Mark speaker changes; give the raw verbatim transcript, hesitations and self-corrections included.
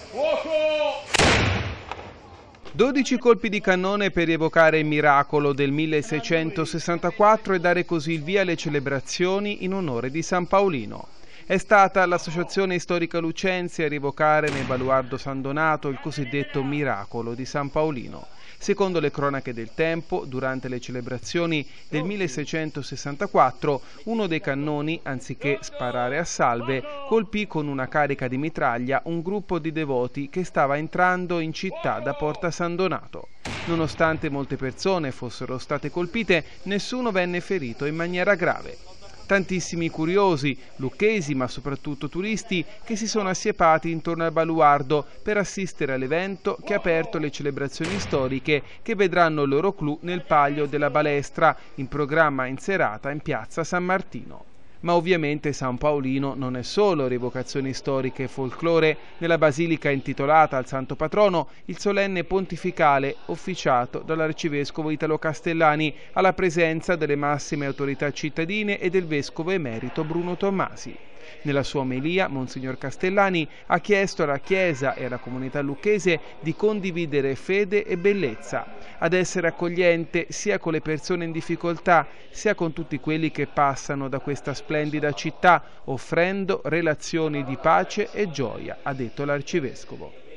Speaker 1: dodici colpi di cannone per rievocare il miracolo del milleseicentosessantaquattro e dare così il via alle celebrazioni in onore di San Paolino. È stata l'Associazione Storica Lucense a rievocare nel Baluardo San Donato il cosiddetto miracolo di San Paolino. Secondo le cronache del tempo, durante le celebrazioni del milleseicentosessantaquattro, uno dei cannoni, anziché sparare a salve, colpì con una carica di mitraglia un gruppo di devoti che stava entrando in città da Porta San Donato. Nonostante molte persone fossero state colpite, nessuno venne ferito in maniera grave. Tantissimi curiosi, lucchesi ma soprattutto turisti, che si sono assiepati intorno al baluardo per assistere all'evento che ha aperto le celebrazioni storiche che vedranno il loro clou nel Palio della Balestra, in programma in serata in piazza San Martino. Ma ovviamente San Paolino non è solo rievocazioni storiche e folklore. Nella basilica intitolata al santo patrono, il solenne pontificale officiato dall'arcivescovo Italo Castellani alla presenza delle massime autorità cittadine e del vescovo emerito Bruno Tommasi. Nella sua omelia, Monsignor Castellani ha chiesto alla Chiesa e alla comunità lucchese di condividere fede e bellezza, ad essere accogliente sia con le persone in difficoltà, sia con tutti quelli che passano da questa splendida città, offrendo relazioni di pace e gioia, ha detto l'arcivescovo.